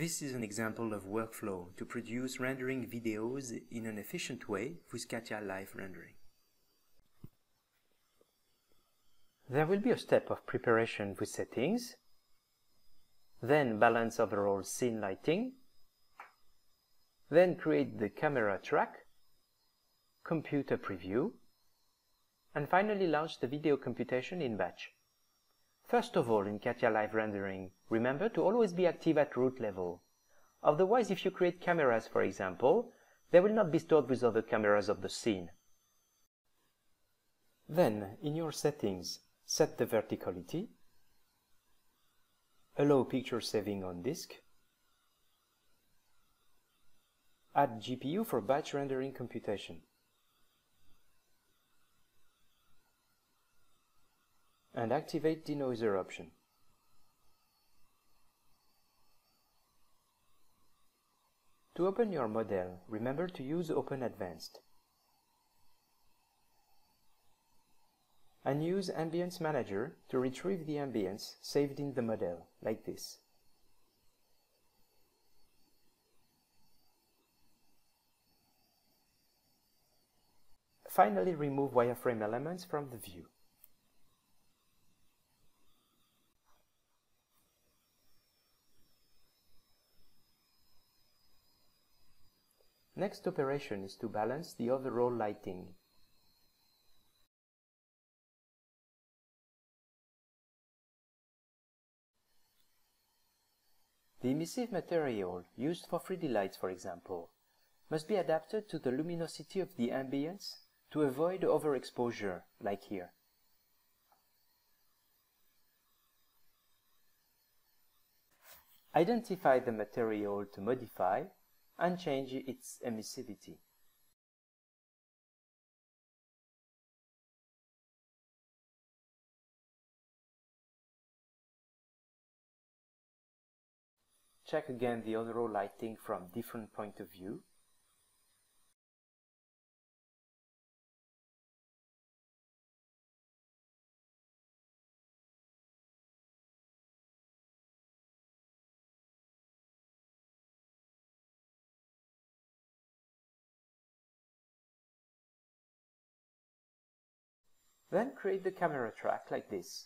This is an example of workflow to produce rendering videos in an efficient way with CATIA Live Rendering. There will be a step of preparation with settings, then balance overall scene lighting, then create the camera track, compute a preview, and finally launch the video computation in batch. First of all, in CATIA Live Rendering, remember to always be active at root level. Otherwise, if you create cameras, for example, they will not be stored with other cameras of the scene. Then, in your settings, set the verticality, allow picture saving on disk, add GPU for batch rendering computation, and activate denoiser option. To open your model, remember to use Open Advanced. And use Ambience Manager to retrieve the ambience saved in the model, like this. Finally, remove wireframe elements from the view. Next operation is to balance the overall lighting. The emissive material, used for 3D lights for example, must be adapted to the luminosity of the ambience to avoid overexposure, like here. Identify the material to modify and change its emissivity. Check again the overall lighting from different point of view. Then create the camera track like this.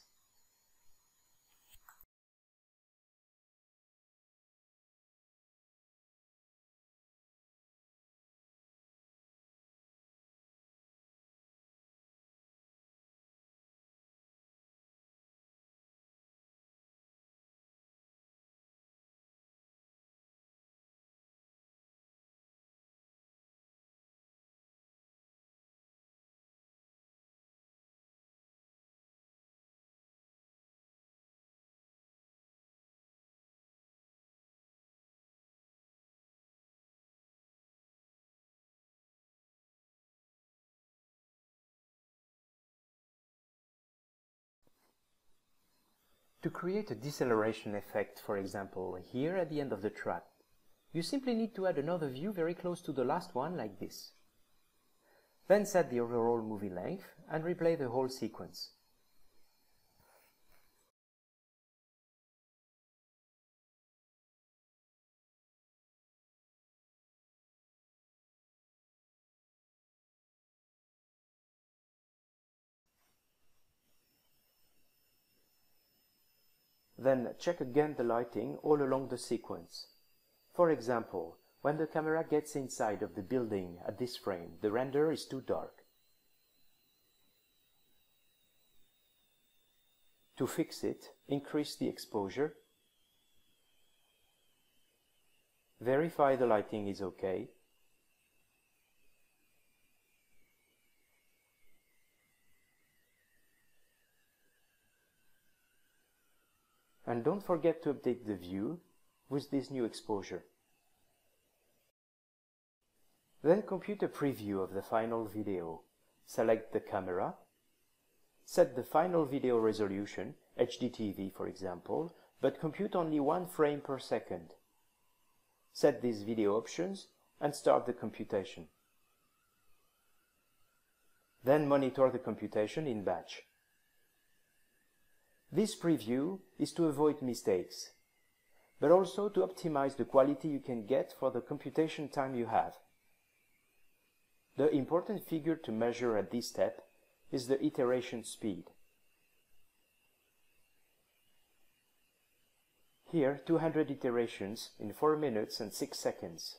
To create a deceleration effect, for example, here at the end of the track, you simply need to add another view very close to the last one, like this. Then set the overall movie length and replay the whole sequence. Then check again the lighting all along the sequence. For example, when the camera gets inside of the building at this frame, the render is too dark. To fix it, increase the exposure. Verify the lighting is okay. And don't forget to update the view with this new exposure. Then compute a preview of the final video. Select the camera. Set the final video resolution, HDTV for example, but compute only 1 frame per second. Set these video options and start the computation. Then monitor the computation in batch. This preview is to avoid mistakes. but also to optimize the quality you can get for the computation time you have. The important figure to measure at this step is the iteration speed. Here, 200 iterations in 4 minutes and 6 seconds.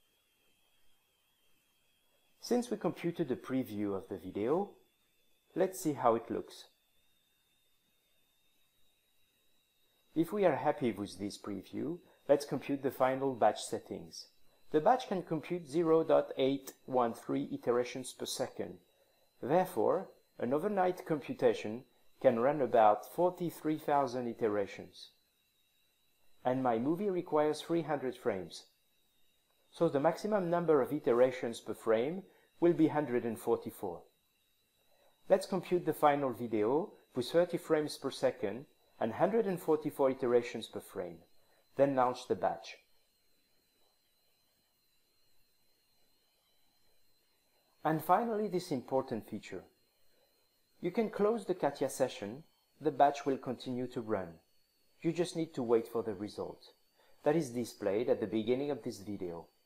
Since we computed a preview of the video, let's see how it looks. If we are happy with this preview, let's compute the final batch settings. The batch can compute 0.813 iterations per second. Therefore, an overnight computation can run about 43,000 iterations. And my movie requires 300 frames. So the maximum number of iterations per frame will be 144. Let's compute the final video with 30 frames per second and 144 iterations per frame. Then launch the batch. And finally, this important feature. You can close the CATIA session. The batch will continue to run. You just need to wait for the result. That is displayed at the beginning of this video.